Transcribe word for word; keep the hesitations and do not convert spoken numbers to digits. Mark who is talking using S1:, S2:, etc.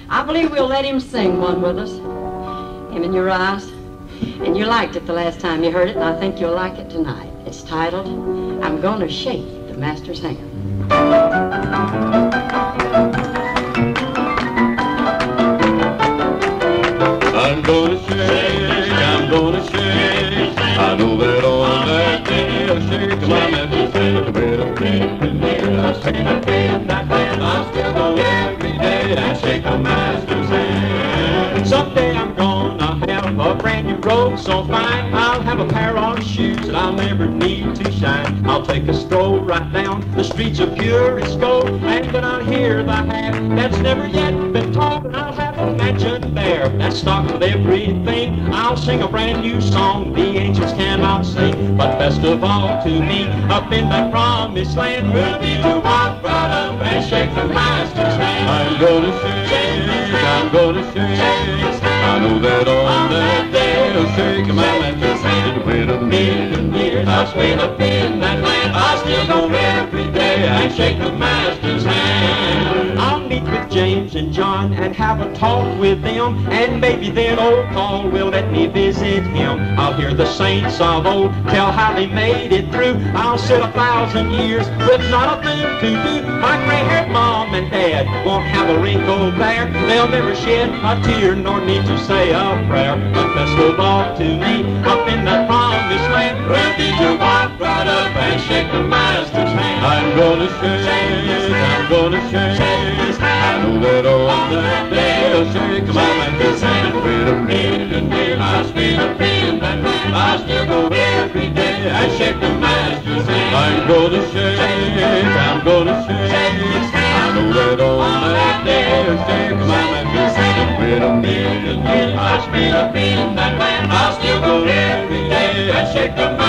S1: I believe we'll let him sing one with us. Him in Your Eyes. And you liked it the last time you heard it, and I think you'll like it tonight. It's titled, I'm Gonna Shake the Master's Hand.
S2: I'm gonna shake, I'm gonna shake. I know that on that day I'll shake my master's hand. A bit of pain in there, I shake that pain, that pain. I still go every day and shake the master's hand.
S3: Someday I'm gonna have a brand new robe so fine. I'll have a pair of shoes that I'll never need to shine. I'll take a stroll right down the streets of purest gold, and then I'll hear the half that's never yet been told. And I'll have a mansion there that's stocked with everything. I'll sing a brand new song the angels cannot sing. But best of all to me, up in that promised land, will be to walk right up and shake the master's hand.
S2: I'm gonna shake, I'm gonna shake. I know that on that day I'll shake my master's hand. Wait a million years I'll spend up in that land. I'll still go every day and shake the master's hand.
S3: I'll meet with James and John and have a talk with them, and maybe then old Paul will let me visit him. I'll hear the saints of old tell how they made it through. I'll sit a thousand years with not a thing to do. My gray-haired mom and dad won't have a wrinkle there. They'll never shed a tear nor need to say a prayer. But best of all to me, up in that promised land, will be to walk right up and shake the master's hand.
S2: I'm gonna shake, I'm gonna shake. I know that on that day I'll shake my master's hand. Wait a million years I'll spend up in that land. I'll still go every day and shake the master's hand. I'm gonna shake, I'm gonna shake. I know that on that day I'll shake my master's hand. Wait a million years I'll spend up in that land. I'll still go every day and shake the